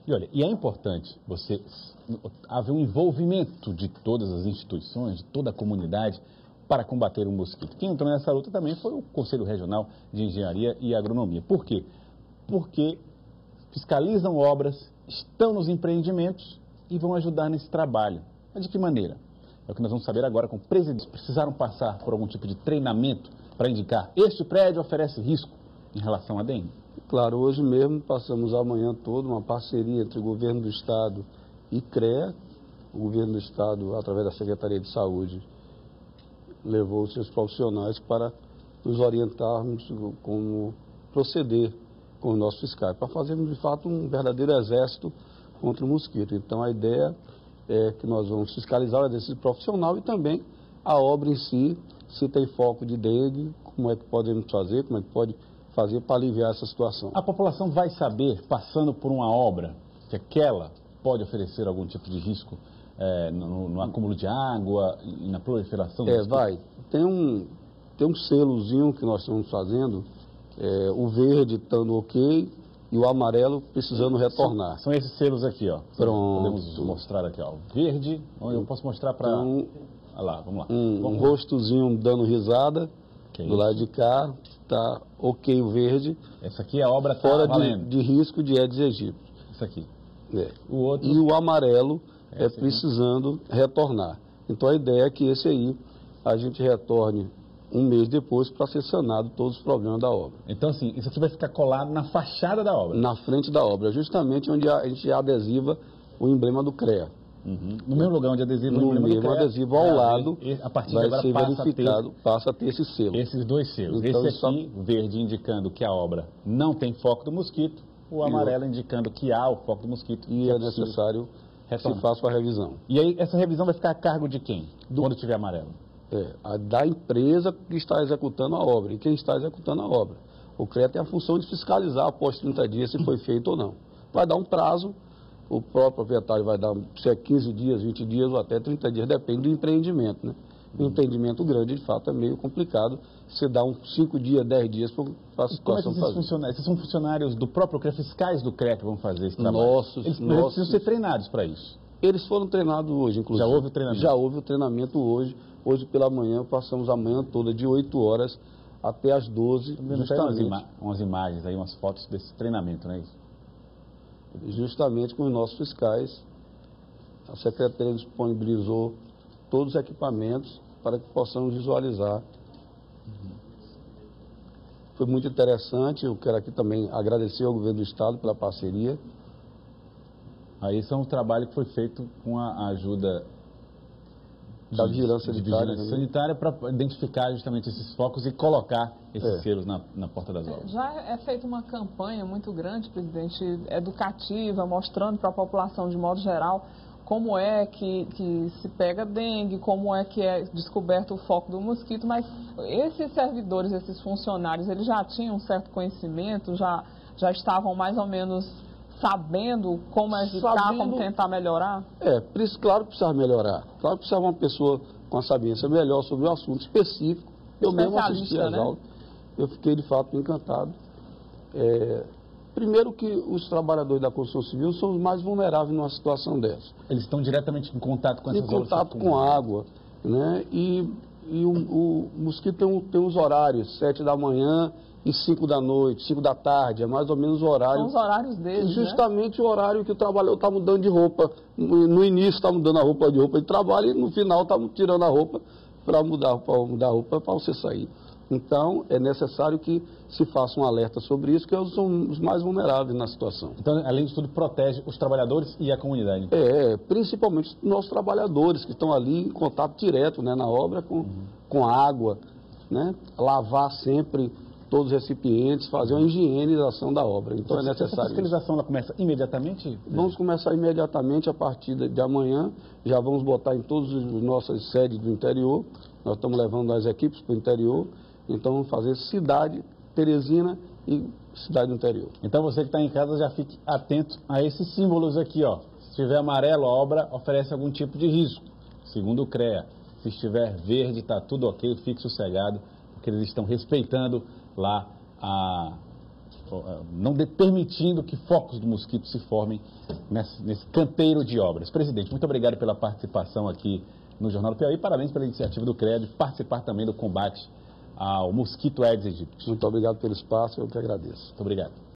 E olha, e é importante você haver um envolvimento de todas as instituições, de toda a comunidade para combater o mosquito. Quem entrou nessa luta também foi o Conselho Regional de Engenharia e Agronomia. Por quê? Porque fiscalizam obras, estão nos empreendimentos e vão ajudar nesse trabalho. Mas de que maneira? É o que nós vamos saber agora com o presidente. Precisaram passar por algum tipo de treinamento para indicar este prédio oferece risco em relação à dengue? Claro, hoje mesmo passamos a manhã toda uma parceria entre o Governo do Estado e CREA. O Governo do Estado, através da Secretaria de Saúde, levou os seus profissionais para nos orientarmos como proceder com os nossos fiscais, para fazermos de fato um verdadeiro exército contra o mosquito. Então a ideia é que nós vamos fiscalizar o exercício profissional e também a obra em si, se tem foco de dengue, como é que podemos fazer, como é que pode fazer para aliviar essa situação. A população vai saber, passando por uma obra, que aquela pode oferecer algum tipo de risco no acúmulo de água e na proliferação do mosquito? Vai. Tem um selozinho que nós estamos fazendo, o verde estando ok e o amarelo precisando retornar. São esses selos aqui, ó. Pronto. Podemos mostrar aqui, ó. Verde, eu posso mostrar para... Então, olha lá, vamos lá. Um rostozinho dando risada do lado de cá, está ok o verde. Essa aqui é a obra fora de risco de Aedes aegypti. Isso aqui. O outro... E o amarelo precisando retornar. Então a ideia é que esse aí a gente retorne um mês depois para ser sanado todos os problemas da obra. Então assim, isso aqui vai ficar colado na fachada da obra? Na frente da obra, justamente onde a gente adesiva o emblema do CREA. No mesmo lugar onde adesiva o emblema do CREA, adesivo ao lado, a partir vai de agora ser verificado, passa a ter esse selo. Esses dois selos. Então, esse aqui, verde, indicando que a obra não tem foco do mosquito, o amarelo indicando que há o foco do mosquito. E é necessário que se faça a revisão. E aí, essa revisão vai ficar a cargo de quem? Quando tiver amarelo? Da empresa que está executando a obra. E quem está executando a obra. O CREA tem a função de fiscalizar após 30 dias se foi feito ou não. Vai dar um prazo, o próprio proprietário vai dar, se é 15 dias, 20 dias ou até 30 dias, depende do empreendimento, né? Um empreendimento grande, de fato, é meio complicado. Você dá uns 5 dias, 10 dias para a situação fazer. Esses são funcionários do próprio CREA, fiscais do CREA que vão fazer esse trabalho? Eles precisam ser treinados para isso? Eles foram treinados hoje, inclusive. Já houve o treinamento? Já houve o treinamento hoje. Hoje pela manhã, passamos a manhã toda de 8 horas até as 12. Justamente umas imagens aí, umas fotos desse treinamento, não é isso? Justamente com os nossos fiscais. A Secretaria disponibilizou todos os equipamentos para que possamos visualizar. Foi muito interessante. Eu quero aqui também agradecer ao Governo do Estado pela parceria. Aí isso é um trabalho que foi feito com a ajuda da vigilância sanitária para identificar justamente esses focos e colocar esses selos na porta das obras. Já é feita uma campanha muito grande, presidente, educativa, mostrando para a população de modo geral como é que se pega dengue, como é que é descoberto o foco do mosquito, mas esses servidores, esses funcionários, eles já tinham um certo conhecimento, já estavam mais ou menos sabendo como evitar, como tentar melhorar? Claro que precisa melhorar. Claro que precisa uma pessoa com a sabiência melhor sobre o assunto específico. Eu mesmo assisti às aulas. Eu fiquei, de fato, encantado. Primeiro que os trabalhadores da construção civil são os mais vulneráveis numa situação dessa. Eles estão diretamente em contato com essas obras? Em contato com a água, né? E o mosquito tem uns horários, 7 da manhã e 5 da noite, 5 da tarde, é mais ou menos o horário. São os horários deles, justamente, né? O horário que o trabalhador está mudando de roupa. No início está mudando a roupa de trabalho e no final está tirando a roupa para mudar a roupa para você sair. Então, é necessário que se faça um alerta sobre isso, que eles são os mais vulneráveis na situação. Então, além de tudo, protege os trabalhadores e a comunidade. Principalmente os nossos trabalhadores, que estão ali em contato direto, né, na obra com a água, né? Lavar sempre todos os recipientes, fazer uma higienização da obra. Então é necessário. A fiscalização ela começa imediatamente? Vamos começar imediatamente a partir de amanhã. Já vamos botar em todas as nossas sedes do interior. Nós estamos levando as equipes para o interior. Então vamos fazer cidade, Teresina e cidade do interior. Então você que está em casa já fique atento a esses símbolos aqui, ó. Se estiver amarelo, a obra oferece algum tipo de risco, segundo o CREA. Se estiver verde, está tudo ok, fique sossegado, porque eles estão respeitando lá permitindo que focos do mosquito se formem nesse canteiro de obras. Presidente, muito obrigado pela participação aqui no Jornal do Piauí. Parabéns pela iniciativa do CREA de participar também do combate ao mosquito Aedes aegypti. Muito obrigado pelo espaço, eu que agradeço. Muito obrigado.